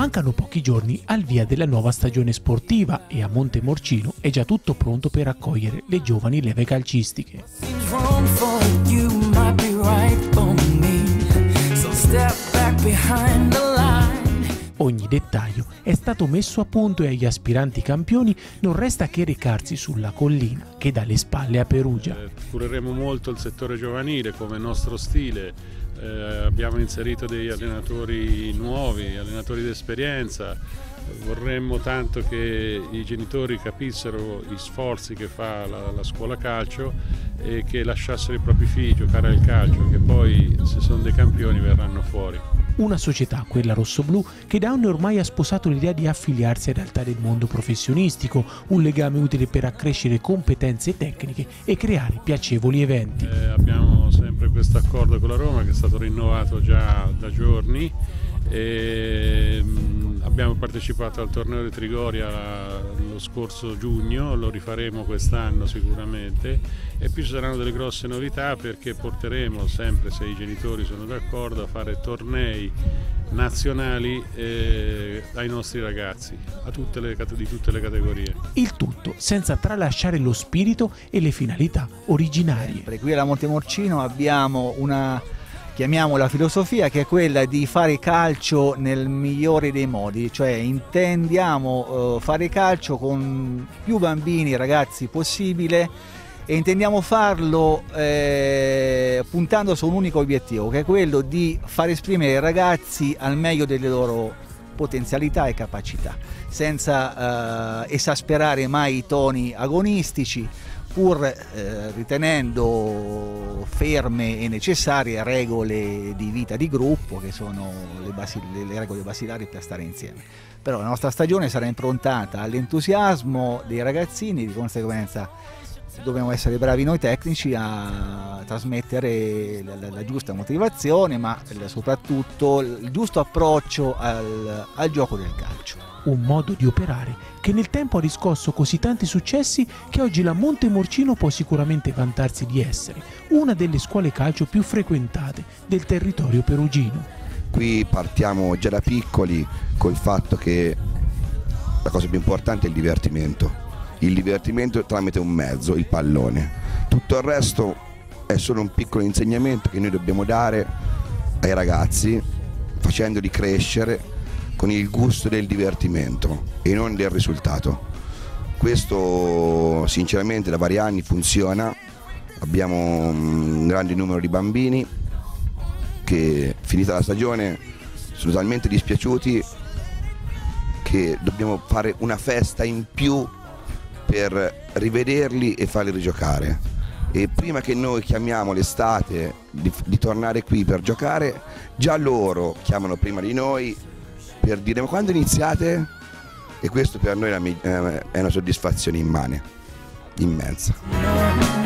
Mancano pochi giorni al via della nuova stagione sportiva e a Montemorcino è già tutto pronto per accogliere le giovani leve calcistiche. Ogni dettaglio è stato messo a punto e agli aspiranti campioni non resta che recarsi sulla collina che dà le spalle a Perugia. Cureremo molto il settore giovanile come nostro stile, abbiamo inserito degli allenatori nuovi, allenatori d'esperienza. Vorremmo tanto che i genitori capissero gli sforzi che fa la scuola calcio e che lasciassero i propri figli giocare al calcio, che poi se sono dei campioni verranno fuori. Una società, quella rossoblù, che da anni ormai ha sposato l'idea di affiliarsi in realtà del mondo professionistico, un legame utile per accrescere competenze tecniche e creare piacevoli eventi. Abbiamo sempre questo accordo con la Roma che è stato rinnovato già da giorni e abbiamo partecipato al torneo di Trigoria lo scorso giugno, lo rifaremo quest'anno sicuramente e più ci saranno delle grosse novità perché porteremo sempre, se i genitori sono d'accordo, a fare tornei nazionali ai nostri ragazzi, di tutte le categorie. Il tutto senza tralasciare lo spirito e le finalità originarie. Qui alla Montemorcino abbiamo una, chiamiamola filosofia, che è quella di fare calcio nel migliore dei modi, cioè intendiamo fare calcio con più bambini, ragazzi possibile, e intendiamo farlo puntando su un unico obiettivo, che è quello di far esprimere i ragazzi al meglio delle loro potenzialità e capacità, senza esasperare mai i toni agonistici, pur ritenendo ferme e necessarie regole di vita di gruppo, che sono le regole basilari per stare insieme. Però la nostra stagione sarà improntata all'entusiasmo dei ragazzini, di conseguenza dobbiamo essere bravi noi tecnici a trasmettere la giusta motivazione, ma soprattutto il giusto approccio al gioco del calcio. Un modo di operare che nel tempo ha riscosso così tanti successi che oggi la Montemorcino può sicuramente vantarsi di essere una delle scuole calcio più frequentate del territorio perugino. Qui partiamo già da piccoli col fatto che la cosa più importante è il divertimento tramite un mezzo, il pallone. Tutto il resto è solo un piccolo insegnamento che noi dobbiamo dare ai ragazzi, facendoli crescere con il gusto del divertimento e non del risultato. Questo sinceramente da vari anni funziona, abbiamo un grande numero di bambini che finita la stagione sono talmente dispiaciuti che dobbiamo fare una festa in più per rivederli e farli rigiocare, e prima che noi chiamiamo l'estate di tornare qui per giocare, già loro chiamano prima di noi per dire ma quando iniziate? E questo per noi è una soddisfazione immane, immensa.